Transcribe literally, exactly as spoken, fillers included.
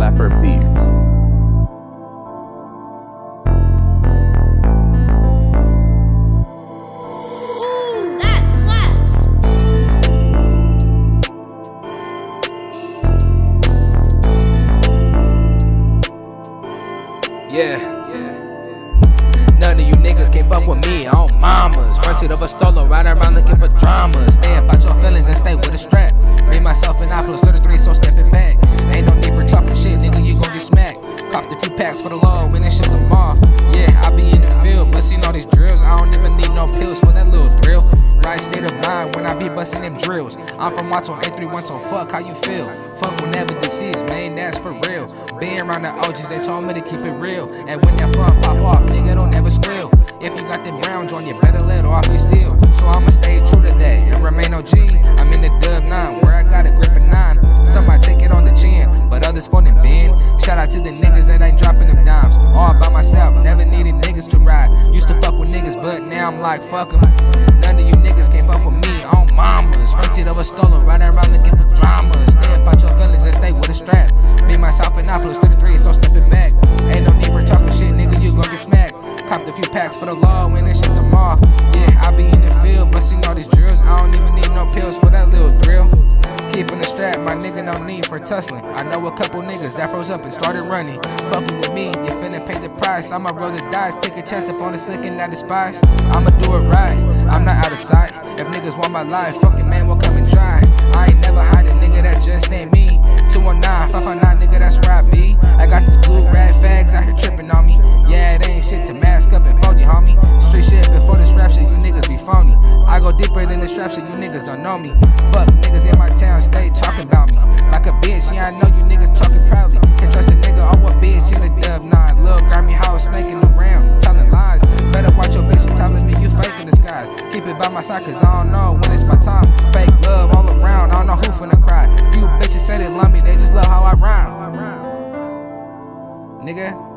Slapper Beats. Yeah. None of you niggas can't fuck with me, on mamas. Run shit over stolo, ride around looking for drama. Stay about your feelings and stay with a strap. Me, myself, and I plus thirty-three, so step it back. Ain't no need for talking shit, nigga, you gon' get smacked. Copped a few packs for the law, and then ship them off. Yeah, I be in the field, busting all these drills. I don't even need no pills for that little thrill. Right state of mind when I be busting them drills. I'm from Watts on eight three one, so fuck how you feel. Fuck will never deceive, man, that's for real. Being around the O Gs, they told me to keep it real. And when that fun pop off, nigga, don't never squeal. If you got them browns on, you better let off your steel. So I'ma stay true to that and remain O G. I'm in the dub nine, where I got a grip of nine. Some might take it on the chin, but others for them bend. Shout out to the niggas that ain't dropping them dimes. All by myself, never needed niggas to ride. Used to fuck with niggas, but now I'm like, fuck them. None of you niggas can't fuck with me, on mamas. Front seat over stolen, riding around looking for drama. Stay about your feelings and stay with a strap. Me, myself, and I plus thirty-three, so step it back. Ain't no need for talking shit, nigga, you gon' get smacked. Copped a few packs for the law, and then ship them off. Yeah, I be in the field, busting all these drills. I don't even need no pills for that little thrill. Keeping the strap, my nigga, no need for tussling. I know a couple niggas that froze up and started running. Fucking with me, you finna pay the price. I'ma roll the dice, take a chance upon the slick and I despise. I'ma do it right, I'm not out of sight. If niggas want my life, fucking man will come and try. I ain't never hide a nigga, that just ain't me. two one nine, five five nine, nigga, that's where I be. I got these blue rat fags out here tripping on me. Yeah, it ain't shit to mask up and fold you, homie. Street shit before this rap shit, you niggas be phony. I go deeper than this rap shit, you niggas don't know me. Fuck niggas in my town, stay talking about me like a bitch. Yeah, I know you niggas talking proudly. Can't trust a nigga on what bitch in the dub nine. Lil' grimy house snaking around, telling lies. Better watch your bitch, she telling me you fake in disguise. Keep it by my side, cause I don't know when it's my time. Fake love all around, I don't know who finna cry. Few bitches say they love me, they just love how I rhyme. Nigga.